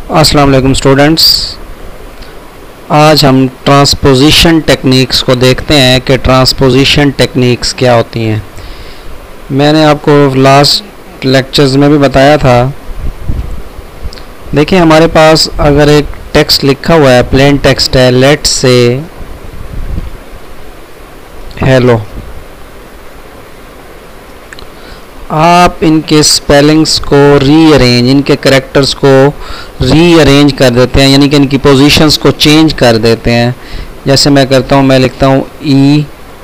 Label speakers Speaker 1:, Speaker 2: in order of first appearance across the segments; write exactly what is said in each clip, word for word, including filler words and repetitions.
Speaker 1: अस्सलाम वालेकुम स्टूडेंट्स, आज हम ट्रांसपोजिशन टेक्निक्स को देखते हैं कि ट्रांसपोजिशन टेक्निक्स क्या होती हैं। मैंने आपको लास्ट लेक्चर्स में भी बताया था। देखिए, हमारे पास अगर एक टेक्स्ट लिखा हुआ है, प्लेन टेक्स्ट है, लेट्स से हेलो, आप इनके स्पेलिंग्स को रीअरेंज, इनके करेक्टर्स को रीअरेंज कर देते हैं, यानी कि इनकी पोजीशंस को चेंज कर देते हैं। जैसे मैं करता हूँ, मैं लिखता हूँ E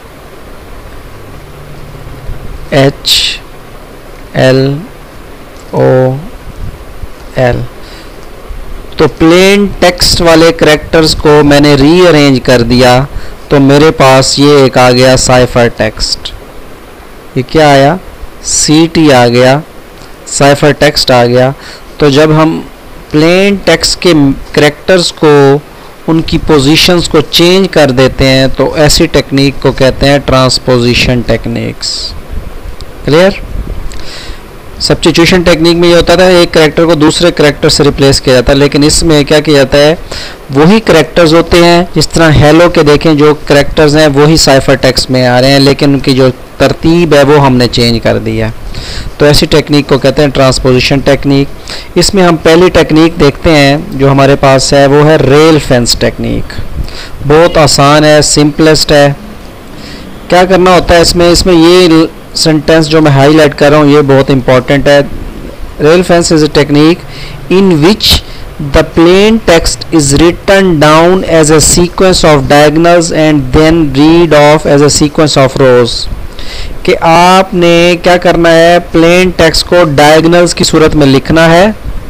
Speaker 1: H L O L, तो प्लेन टेक्स्ट वाले करेक्टर्स को मैंने रीअरेंज कर दिया, तो मेरे पास ये एक आ गया साइफर टेक्स्ट। ये क्या आया? सी टी आ गया, साइफर टेक्स्ट आ गया। तो जब हम प्लेन टेक्स्ट के करेक्टर्स को, उनकी पोजीशंस को चेंज कर देते हैं, तो ऐसी टेक्निक को कहते हैं transposition techniques. Clear? Substitution technique में ये होता था, एक करेक्टर को दूसरे करेक्टर से रिप्लेस किया जाता है, लेकिन इसमें क्या किया जाता है, वही करेक्टर्स होते हैं। जिस तरह हेलो के देखें, जो करेक्टर्स हैं वही साइफर टेक्स्ट में आ रहे हैं, लेकिन उनकी जो तरतीब है वो हमने चेंज कर दी है। तो ऐसी टेक्निक को कहते हैं ट्रांसपोजिशन टेक्निक। इसमें हम पहली टेक्निक देखते हैं जो हमारे पास है, वो है रेल फेंस टेक्निक। बहुत आसान है, सिंपलेस्ट है। क्या करना होता है इसमें इसमें ये सेंटेंस जो मैं हाईलाइट कर रहा हूँ, ये बहुत इंपॉर्टेंट है। Rail fence is a technique in which the plain text is written down as a sequence of diagonals and then read off as a sequence of rows. कि आपने क्या करना है, प्लेन टेक्स्ट को डायगोनल्स की सूरत में लिखना है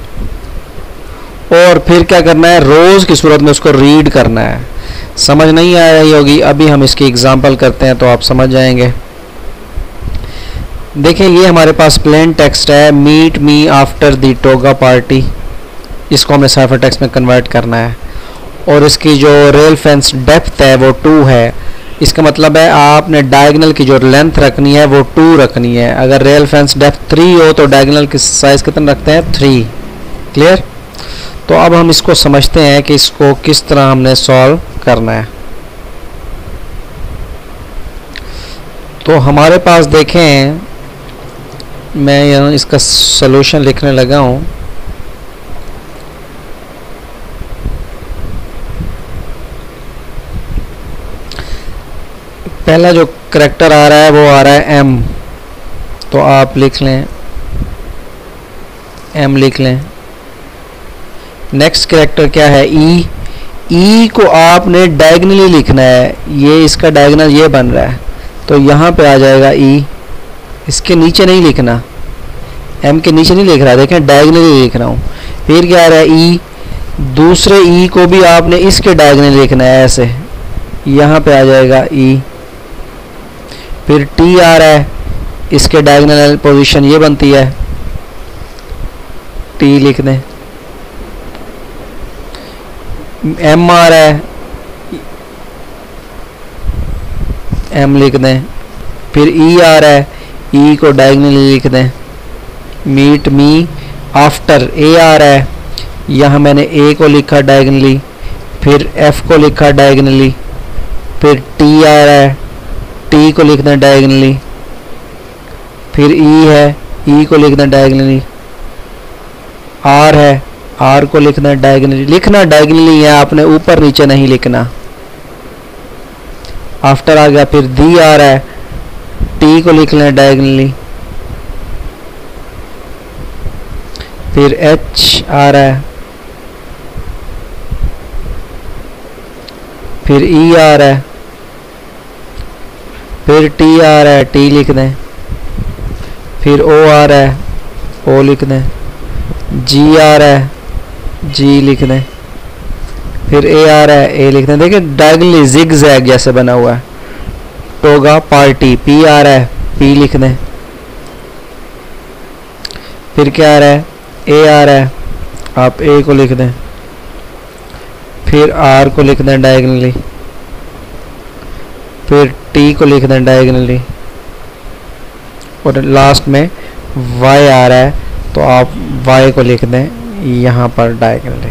Speaker 1: और फिर क्या करना है, रोज की सूरत में उसको रीड करना है। समझ नहीं आ रही होगी, अभी हम इसकी एग्जांपल करते हैं तो आप समझ जाएंगे। देखें, ये हमारे पास प्लेन टेक्स्ट है, meet me after the toga party. इसको हमें साइफर टेक्स्ट में कन्वर्ट करना है, और इसकी जो रेल फेंस डेप्थ है वो टू है। इसका मतलब है आपने डायगोनल की जो लेंथ रखनी है वो टू रखनी है। अगर रेल फेंस डेप्थ थ्री हो तो डायगोनल की साइज कितना रखते हैं? थ्री। क्लियर? तो अब हम इसको समझते हैं कि इसको किस तरह हमने सॉल्व करना है। तो हमारे पास देखें, मैं यहाँ इसका सॉल्यूशन लिखने लगा हूँ। पहला जो करैक्टर आ रहा है वो आ रहा है एम, तो आप लिख लें, एम लिख लें। नेक्स्ट करैक्टर क्या है? ई। ई को आपने डायगोनली लिखना है, ये इसका डायगोनल ये बन रहा है, तो यहाँ पे आ जाएगा ई। इसके नीचे नहीं लिखना, एम के नीचे नहीं लिख रहा, देखें डायगोनली लिख रहा हूँ। फिर क्या आ रहा है? ई। दूसरे ई को भी आपने इसके डायगोनली लिखना है, ऐसे यहाँ पे आ जाएगा ई। फिर टी आ रहा है, इसके डायगोनल पोजीशन ये बनती है, टी लिख दें। एम आ रहा है, एम लिख दें। फिर ई आ रहा है, ई को डायगोनली लिख दें। मीट मी आफ्टर, ए आ रहा है, यहाँ मैंने ए को लिखा डायगोनली, फिर एफ को लिखा डायगोनली। फिर टी आ रहा है, टी को लिखना डायगोनली। फिर ई है, ई को लिखना डायगोनली। आर है, आर को लिखना डायगोनली। लिखना डायगोनली है, आपने ऊपर नीचे नहीं लिखना। आफ्टर आ गया, फिर दी आ रहा है, टी को लिखना डायगोनली। फिर एच आ रहा है, फिर ई आ रहा है, फिर टी आ रहा है, टी लिख दें। फिर ओ आ रहा है, ओ लिख दें। जी आ रहा है, जी लिख दें। फिर ए आ रहा है, ए लिख दें। देखिए डायगोनली जिग जैग जैसे बना हुआ है। टोगा पार्टी, पी आ रहा है, पी लिख दें। फिर क्या आ रहा है? ए आ रहा है, आप ए को लिख दें। फिर आर को लिख दें डायगोनली। फिर टी को लिख दें डायगोनली, और लास्ट में वाई आ रहा है, तो आप y को लिख दें यहाँ पर डायगोनली।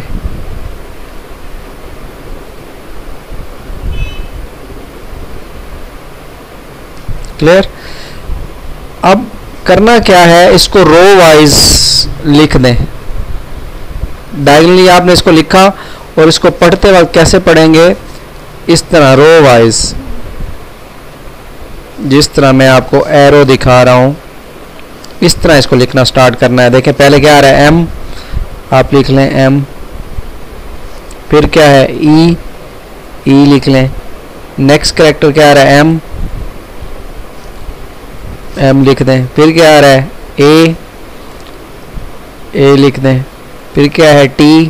Speaker 1: क्लियर? अब करना क्या है, इसको रो वाइज लिख दें। डायगोनली आपने इसको लिखा और इसको पढ़ते वक्त कैसे पढ़ेंगे, इस तरह रो वाइज, जिस तरह मैं आपको एरो दिखा रहा हूं इस तरह इसको लिखना स्टार्ट करना है। देखें पहले क्या आ रहा है, एम, आप लिख लें एम, फिर क्या है ई, ई लिख लें। नेक्स्ट कैरेक्टर क्या आ रहा है, एम, एम लिख दें। फिर क्या आ रहा है, ए, ए लिख दें। फिर क्या है, टी,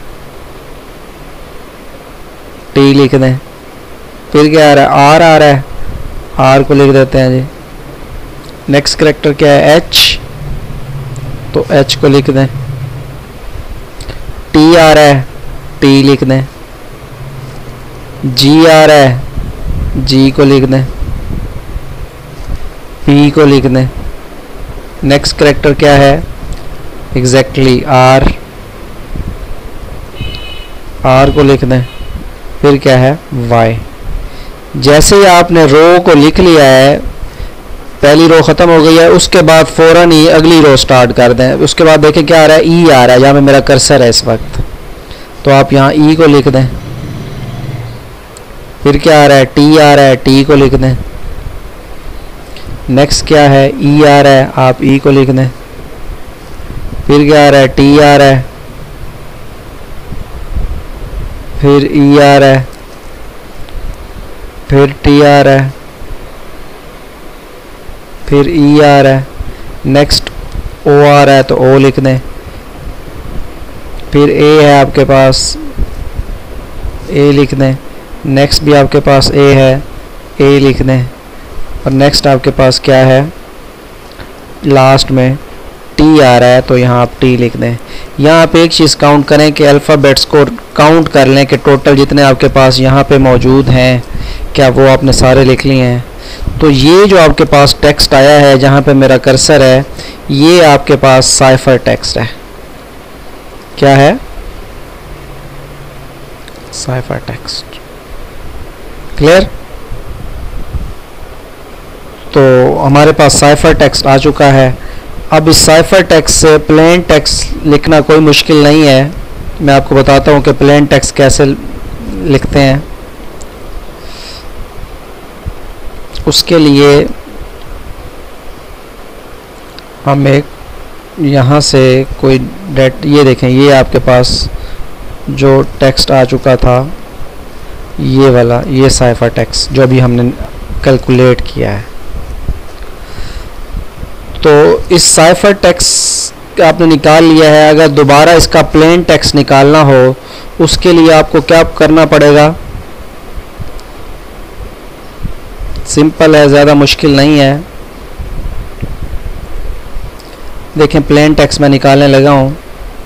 Speaker 1: टी लिख दें। फिर क्या आ रहा है, आर आ रहा है, आर को लिख देते हैं जी। नेक्स्ट कैरेक्टर क्या है, एच, तो एच को लिख दें। टी आ रहा है, टी लिख दें। जी आ रहा है, जी को लिख दें। पी को लिख दें। नेक्स्ट कैरेक्टर क्या है, एग्जैक्टली आर, आर को लिख दें। फिर क्या है, वाई। जैसे ही आपने रो को लिख लिया है, पहली रो खत्म हो गई है, उसके बाद फौरन ही अगली रो स्टार्ट कर दें। उसके बाद देखें क्या आ रहा है, ई आ रहा है, जहाँ पे मेरा कर्सर है इस वक्त, तो आप यहाँ ई को लिख दें। फिर क्या आ रहा है, टी आ रहा है, टी को लिख दें। नेक्स्ट क्या है, ई आ रहा है, आप ई को लिख दें। फिर क्या आ रहा है, टी आ रहा है, फिर ई आ रहा है, फिर टी आ रहा है, फिर ई आ रहा है। नेक्स्ट ओ आ रहा है, तो ओ लिख दें। फिर ए है आपके पास, ए लिख दें। नेक्स्ट भी आपके पास ए है, ए लिख दें। और नेक्स्ट आपके पास क्या है, लास्ट में टी आ रहा है, तो यहाँ आप टी लिख दें। यहाँ आप एक चीज़ काउंट करें कि अल्फ़ाबेट्स को काउंट कर लें कि टोटल जितने आपके पास यहाँ पे मौजूद हैं, क्या वो आपने सारे लिख लिए हैं। तो ये जो आपके पास टेक्स्ट आया है, जहाँ पे मेरा कर्सर है, ये आपके पास साइफर टेक्स्ट है। क्या है, साइफर टेक्स्ट। क्लियर? तो हमारे पास साइफर टेक्स्ट आ चुका है। अब इस साइफर टेक्स्ट से प्लेन टेक्स्ट लिखना कोई मुश्किल नहीं है। मैं आपको बताता हूँ कि प्लेन टेक्स्ट कैसे लिखते हैं। उसके लिए हम एक यहाँ से कोई डेट, ये देखें, ये आपके पास जो टेक्स्ट आ चुका था, ये वाला, ये साइफर टेक्स्ट जो अभी हमने कैलकुलेट किया है। तो इस साइफर टेक्स्ट आपने निकाल लिया है। अगर दोबारा इसका प्लेन टेक्स्ट निकालना हो, उसके लिए आपको क्या करना पड़ेगा, सिंपल है, ज़्यादा मुश्किल नहीं है। देखें प्लेन टेक्स्ट मैं निकालने लगा हूँ।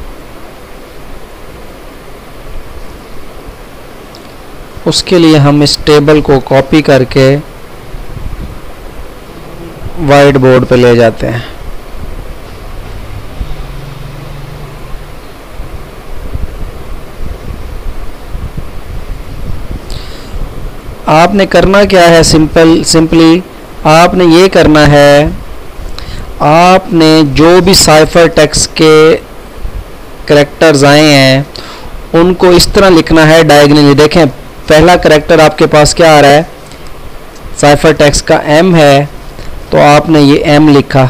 Speaker 1: उसके लिए हम इस टेबल को कॉपी करके वाइट बोर्ड पे ले जाते हैं। आपने करना क्या है, सिंपल सिंपली आपने ये करना है, आपने जो भी साइफर टेक्स्ट के करैक्टर्स आए हैं उनको इस तरह लिखना है डायगोनली। देखें पहला करैक्टर आपके पास क्या आ रहा है, साइफर टेक्स्ट का एम है, तो आपने ये एम लिखा।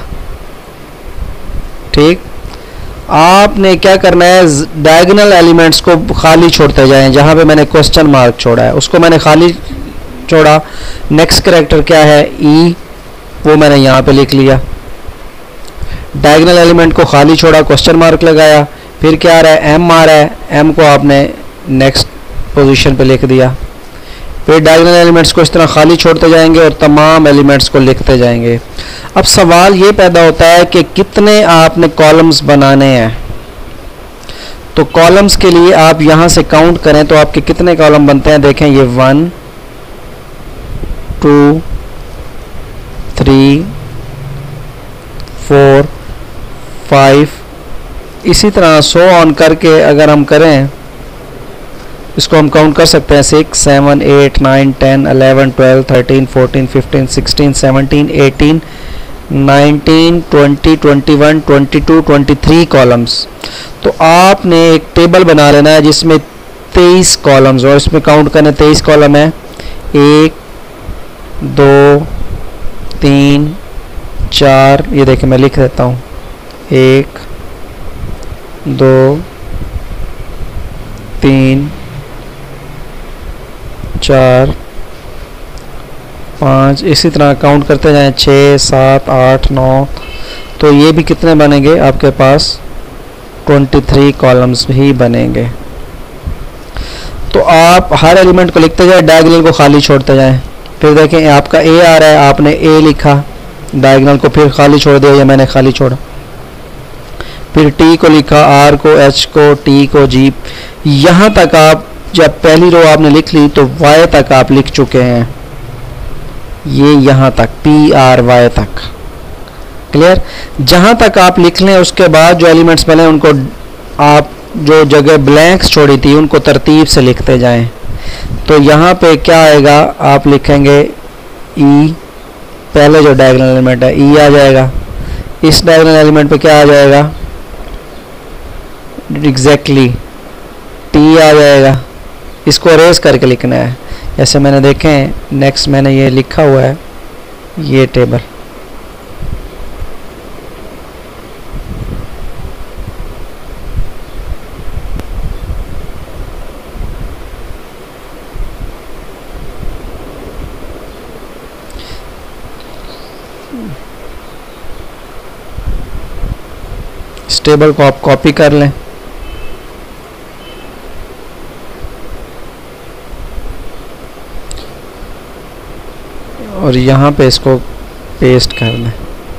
Speaker 1: ठीक, आपने क्या करना है, डायगोनल एलिमेंट्स को खाली छोड़ते जाएं। जहाँ पे मैंने क्वेश्चन मार्क छोड़ा है उसको मैंने खाली छोड़ा। नेक्स्ट करैक्टर क्या है, ई, वो मैंने यहाँ पे लिख लिया। डायगोनल एलिमेंट को खाली छोड़ा, क्वेश्चन मार्क लगाया। फिर क्या आ रहा है, एम आ रहा है, एम को आपने नेक्स्ट पोजीशन पे लिख दिया। फिर डायगोनल एलिमेंट्स को इस तरह खाली छोड़ते जाएंगे और तमाम एलिमेंट्स को लिखते जाएंगे। अब सवाल ये पैदा होता है कि कितने आपने कॉलम्स बनाने हैं। तो कॉलम्स के लिए आप यहाँ से काउंट करें तो आपके कितने कॉलम बनते हैं। देखें ये one, two, three, four, five, इसी तरह सो ऑन करके अगर हम करें, इसको हम काउंट कर सकते हैं six seven eight nine ten eleven twelve thirteen fourteen fifteen sixteen seventeen eighteen nineteen twenty twenty one twenty two twenty three columns. तो आपने एक टेबल बना लेना है जिसमें तेईस कॉलम्स, और इसमें काउंट करने तेईस कॉलम है, एक दो तीन चार, ये देखिए मैं लिख देता हूँ, एक दो तीन चार पाँच, इसी तरह काउंट करते जाएं, छः सात आठ नौ, तो ये भी कितने बनेंगे आपके पास, तेईस कॉलम्स ही बनेंगे। तो आप हर एलिमेंट को लिखते जाए, डायगोनल को खाली छोड़ते जाएं। फिर देखें आपका ए आ रहा है, आपने ए लिखा, डायगोनल को फिर खाली छोड़ दिया, या मैंने खाली छोड़ा, फिर टी को लिखा, आर को, एच को, टी को, जी, यहाँ तक आप जब पहली रो आपने लिख ली तो वाई तक आप लिख चुके हैं, ये यहाँ तक पी आर वाई तक, क्लियर। जहाँ तक आप लिख लें उसके बाद जो एलिमेंट्स बने उनको आप जो जगह ब्लैंक्स छोड़ी थी उनको तरतीब से लिखते जाएं। तो यहाँ पे क्या आएगा, आप लिखेंगे ई, पहले जो डायगोनल एलिमेंट है ई आ जाएगा, इस डायगोनल एलिमेंट पे क्या आ जाएगा, एग्जैक्टली टी आ जाएगा। इसको अरेज करके लिखना है, जैसे मैंने देखें नेक्स्ट मैंने ये लिखा हुआ है, ये टेबल, इस टेबल को आप कॉपी कर लें, और यहाँ पे इसको पेस्ट कर दें,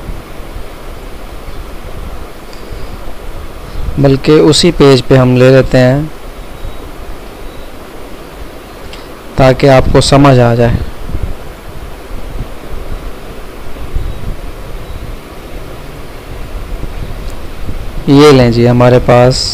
Speaker 1: बल्कि उसी पेज पे हम ले लेते हैं ताकि आपको समझ आ जाए। ये लें जी, हमारे पास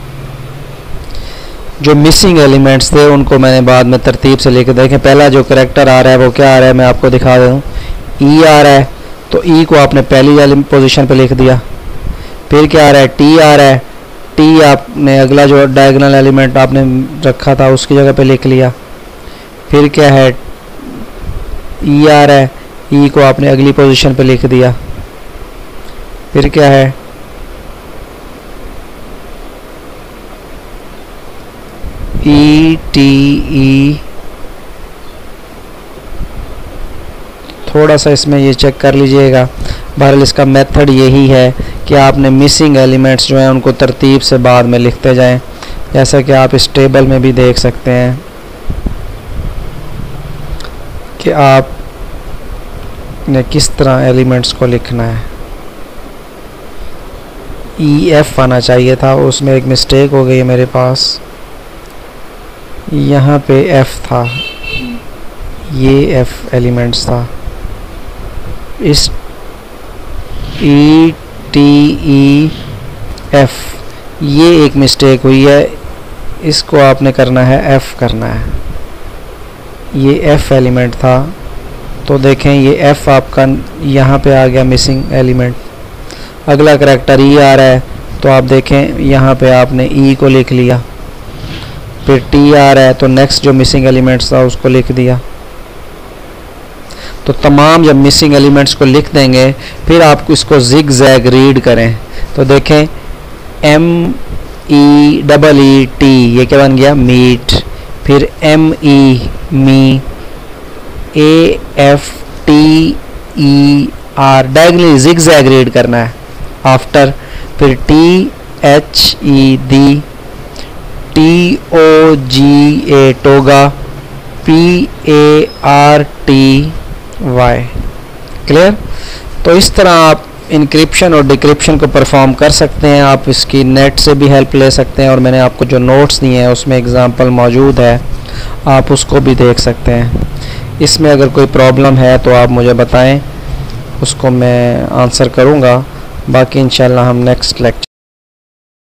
Speaker 1: जो मिसिंग एलिमेंट्स थे उनको मैंने बाद में तरतीब से लेके, देखें पहला जो करैक्टर आ रहा है वो क्या आ रहा है, मैं आपको दिखा दूँ, ई आ रहा है, तो ई को आपने पहली पोजीशन पे लिख दिया। फिर क्या आ रहा है, टी आ रहा है, टी आपने अगला जो डायगोनल एलिमेंट आपने रखा था उसकी जगह पे लिख लिया। फिर क्या है, ई आ रहा है, ई को आपने अगली पोजीशन पे लिख दिया। फिर क्या है, ई टी ई, थोड़ा सा इसमें ये चेक कर लीजिएगा। बहरहाल इसका मेथड यही है कि आपने मिसिंग एलिमेंट्स जो हैं उनको तरतीब से बाद में लिखते जाएं, जैसा कि आप इस टेबल में भी देख सकते हैं कि आप ने किस तरह एलिमेंट्स को लिखना है। ई एफ आना चाहिए था, उसमें एक मिस्टेक हो गई है मेरे पास, यहाँ पे एफ था, ये एफ एलिमेंट्स था। इस ई टी ई एफ, ये एक मिस्टेक हुई है, इसको आपने करना है एफ करना है। ये एफ एलिमेंट था, तो देखें ये एफ आपका यहाँ पे आ गया मिसिंग एलिमेंट। अगला करैक्टर ई आ रहा है, तो आप देखें यहाँ पे आपने ई को लिख लिया। फिर टी आ रहा है, तो नेक्स्ट जो मिसिंग एलिमेंट्स था उसको लिख दिया। तो तमाम जब मिसिंग एलिमेंट्स को लिख देंगे फिर आपको इसको जिग जैग रीड करें, तो देखें M E double E T, ये क्या बन गया, मीट। फिर M E me, A F T E R, diagonally zig zag read करना है। आफ्टर फिर T H E the, T O G A toga, P A R T Y, clear. तो इस तरह आप इंक्रिप्शन और डिक्रिप्शन को परफॉर्म कर सकते हैं। आप इसकी नेट से भी हेल्प ले सकते हैं, और मैंने आपको जो नोट्स दिए हैं उसमें एग्जांपल मौजूद है, आप उसको भी देख सकते हैं। इसमें अगर कोई प्रॉब्लम है तो आप मुझे बताएं, उसको मैं आंसर करूँगा। बाकी इंशाल्लाह हम नेक्स्ट लेक्चर